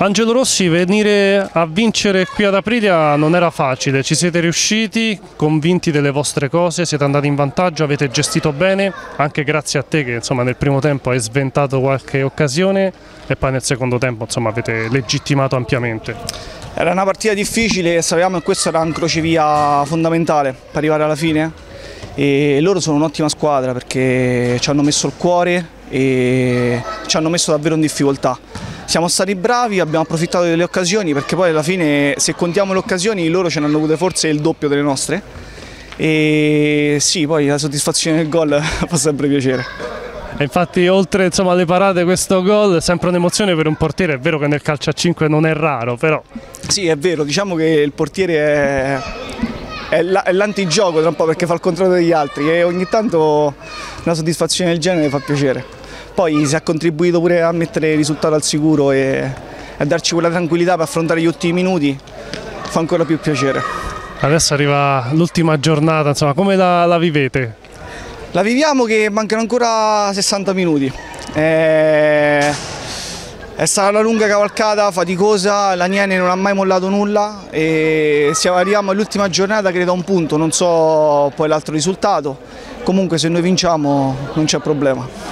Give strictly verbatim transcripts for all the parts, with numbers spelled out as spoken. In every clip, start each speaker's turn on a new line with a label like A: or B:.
A: Angelo Rossi, venire a vincere qui ad Aprilia non era facile, ci siete riusciti, convinti delle vostre cose, siete andati in vantaggio, avete gestito bene, anche grazie a te che insomma, nel primo tempo hai sventato qualche occasione e poi nel secondo tempo insomma, avete legittimato ampiamente.
B: Era una partita difficile e sapevamo che questo era un crocevia fondamentale per arrivare alla fine e loro sono un'ottima squadra perché ci hanno messo il cuore e ci hanno messo davvero in difficoltà. Siamo stati bravi, abbiamo approfittato delle occasioni perché poi alla fine se contiamo le occasioni loro ce ne hanno avute forse il doppio delle nostre e sì, poi la soddisfazione del gol fa sempre piacere.
A: E infatti oltre insomma, alle parate questo gol è sempre un'emozione per un portiere, è vero che nel calcio a cinque non è raro però.
B: Sì è vero, diciamo che il portiere è, è l'antigioco tra un po' perché fa il contrario degli altri e ogni tanto una soddisfazione del genere fa piacere. Poi si è contribuito pure a mettere il risultato al sicuro e a darci quella tranquillità per affrontare gli ultimi minuti, fa ancora più piacere.
A: Adesso arriva l'ultima giornata, insomma, come la, la vivete?
B: La viviamo che mancano ancora sessanta minuti. È, è stata una lunga cavalcata, faticosa, l'Aniene non ha mai mollato nulla e siamo, arriviamo all'ultima giornata credo a un punto, non so poi l'altro risultato. Comunque se noi vinciamo non c'è problema.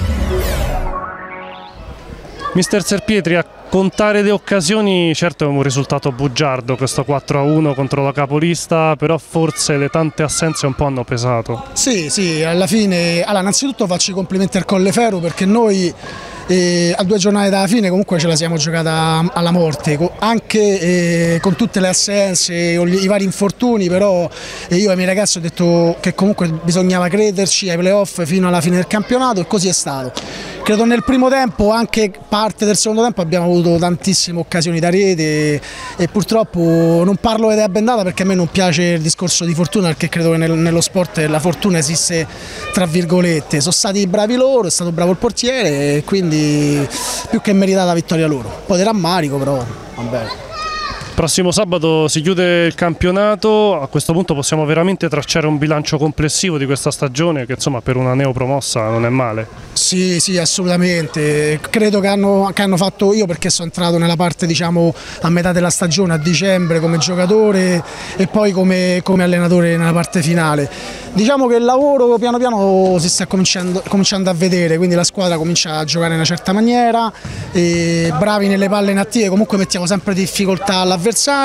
A: Mister Serpietri, a contare le occasioni, certo è un risultato bugiardo questo quattro a uno contro la capolista, però forse le tante assenze un po' hanno pesato.
C: Sì, sì, alla fine, allora, innanzitutto faccio i complimenti al Colleferro perché noi eh, a due giornate dalla fine comunque ce la siamo giocata alla morte, anche eh, con tutte le assenze, i vari infortuni, però eh, io ai miei ragazzi ho detto che comunque bisognava crederci ai playoff fino alla fine del campionato e così è stato. Credo nel primo tempo, anche parte del secondo tempo, abbiamo avuto tantissime occasioni da rete e, e purtroppo non parlo di abbendata perché a me non piace il discorso di fortuna perché credo che nel, nello sport la fortuna esiste tra virgolette. Sono stati bravi loro, è stato bravo il portiere e quindi più che meritata la vittoria loro. Poi di rammarico però va bene.
A: Prossimo sabato si chiude il campionato, a questo punto possiamo veramente tracciare un bilancio complessivo di questa stagione che insomma per una neopromossa non è male.
C: Sì, sì, assolutamente, credo che hanno, che hanno fatto io perché sono entrato nella parte diciamo a metà della stagione, a dicembre come giocatore e poi come, come allenatore nella parte finale. Diciamo che il lavoro piano piano si sta cominciando, cominciando a vedere, quindi la squadra comincia a giocare in una certa maniera, e bravi nelle palle inattive, comunque mettiamo sempre difficoltà all'avversario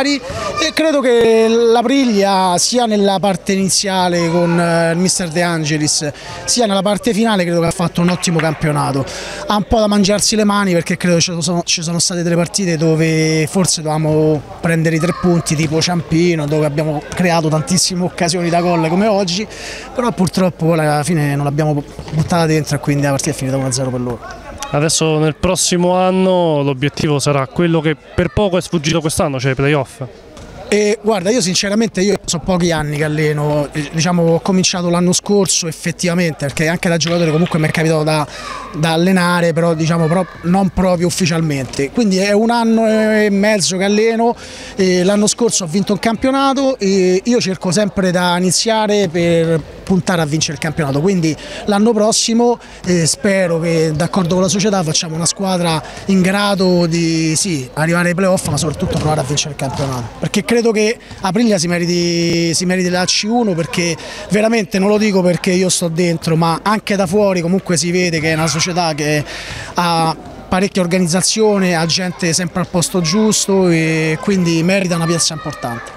C: e credo che l'Aprilia sia nella parte iniziale con il mister De Angelis sia nella parte finale credo che ha fatto un ottimo campionato. Ha un po' da mangiarsi le mani perché credo ci sono, ci sono state delle partite dove forse dovevamo prendere i tre punti tipo Ciampino dove abbiamo creato tantissime occasioni da gol come oggi, però purtroppo alla fine non l'abbiamo buttata dentro e quindi la partita è finita uno a zero per loro.
A: Adesso nel prossimo anno l'obiettivo sarà quello che per poco è sfuggito quest'anno, cioè i playoff?
C: E guarda, io sinceramente io sono pochi anni che alleno, diciamo ho cominciato l'anno scorso effettivamente perché anche da giocatore comunque mi è capitato da, da allenare però diciamo però non proprio ufficialmente, quindi è un anno e mezzo che alleno, l'anno scorso ho vinto un campionato e io cerco sempre da iniziare per puntare a vincere il campionato, quindi l'anno prossimo eh, spero che d'accordo con la società facciamo una squadra in grado di sì, arrivare ai playoff ma soprattutto provare a vincere il campionato, perché credo che Aprilia si meriti, si meriti la C uno perché veramente non lo dico perché io sto dentro ma anche da fuori comunque si vede che è una società che ha parecchia organizzazione, ha gente sempre al posto giusto e quindi merita una piazza importante.